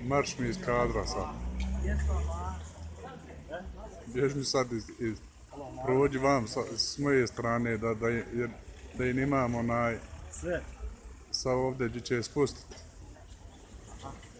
Marš mi iz kadra sad. Bjež mi sad prođi vam s moje strane da im imam onaj Sve. sa ovdje gdje će je spustiti.